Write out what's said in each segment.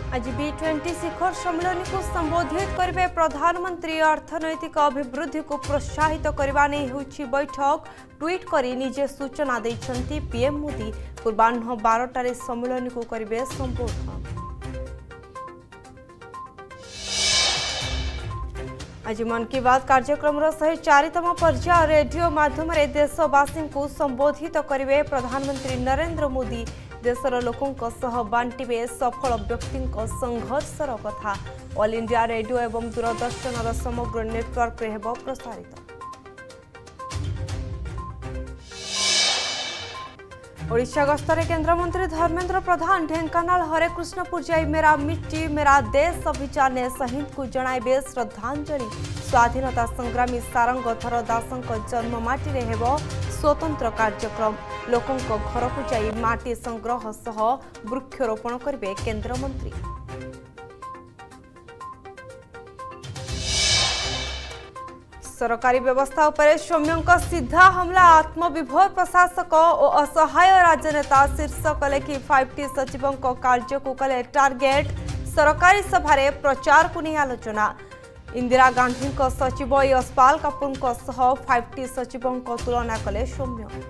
आज B20 शिखर सम्मेलन को संबोधित करेंगे प्रधानमंत्री। अर्थनैतिक अभिवृद्धि को प्रोत्साहित करने होछि बैठक। ट्वीट करी निजे सूचना देइछंती पीएम मोदी। पूर्वाह्न 12टारे सम्मेलन को करेंगे संबोधन। आज मन की बात कार्यक्रम 104तम पर्याय रेडियो माध्यम देशवासी को संबोधित करेंगे प्रधानमंत्री नरेंद्र मोदी। देशर लोकों सह बांटिबे सफल व्यक्ति संघर्षर कथा। ऑल इंडिया रेडियो एवं दूरदर्शन समग्र नेटवर्क रे हेबो प्रसारित। ओडिशा गस्तरे केंद्रमंत्री धर्मेंद्र प्रधान ढेंकानाल हरेकृष्णपुर जाई मेरा मिट्टी मेरा देश अभियान शहीद को जणाइबे श्रद्धांजलि। स्वाधीनता संग्रामी सारंगधर दासंक जन्ममाटी रे हेबो स्वतंत्र कार्यक्रम। लोकों घर को जाई माटी संग्रह सह वृक्षरोपण करेंगे केंद्रमंत्री। सरकारी व्यवस्था उपरे सौम्यों सीधा हमला। आत्मविभोर प्रशासक और असहाय राजनेता शीर्षक लेखि 5T सचिवों कार्य को कले टार्गेट। सरकारी सभारे प्रचार को नहीं आलोचना। इंदिरा गांधी सचिव यशपाल कपूर सह 5T सचिवों तुलना कले सौम्य।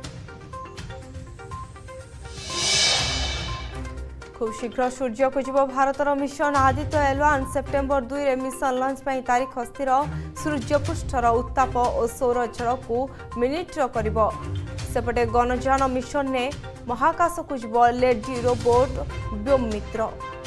खूब शीघ्र सूर्य को जीव भारतर मिशन आदित्य एल1 सेप्टेम्बर 2 रे मिशन लॉन्च पर तारीख स्थिर। सूर्यपृष्ठर उत्ताप और सौरझड़ को मिनिट्र करिबो। सेपटे गणजान मिशन ने महाकाश को जीव लेडी रोबोट व्योम मित्र।